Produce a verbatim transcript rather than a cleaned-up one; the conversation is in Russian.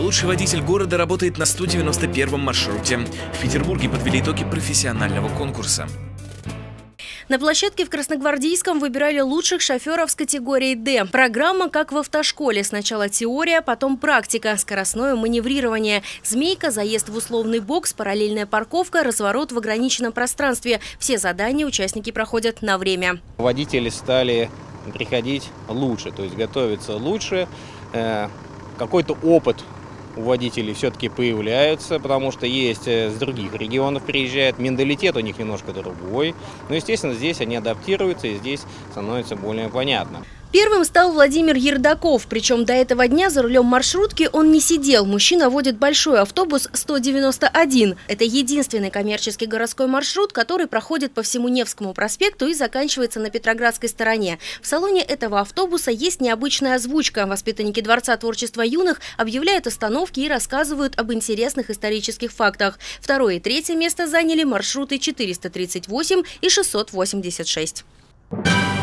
Лучший водитель города работает на сто девяносто первом маршруте. В Петербурге подвели итоги профессионального конкурса. На площадке в Красногвардейском выбирали лучших шоферов с категории «Д». Программа как в автошколе. Сначала теория, потом практика, скоростное маневрирование, змейка, заезд в условный бокс, параллельная парковка, разворот в ограниченном пространстве. Все задания участники проходят на время. Водители стали приходить лучше, то есть готовиться лучше. Какой-то опыт у водителей все-таки появляются, потому что есть с других регионов приезжают, менталитет у них немножко другой. Но, естественно, здесь они адаптируются, и здесь становится более понятно. Первым стал Владимир Ердаков, причем до этого дня за рулем маршрутки он не сидел. Мужчина водит большой автобус сто девяносто один. Это единственный коммерческий городской маршрут, который проходит по всему Невскому проспекту и заканчивается на Петроградской стороне. В салоне этого автобуса есть необычная озвучка. Воспитанники Дворца творчества юных объявляют остановки и рассказывают об интересных исторических фактах. Второе и третье место заняли маршруты четыреста тридцать восемь и шестьсот восемьдесят шесть.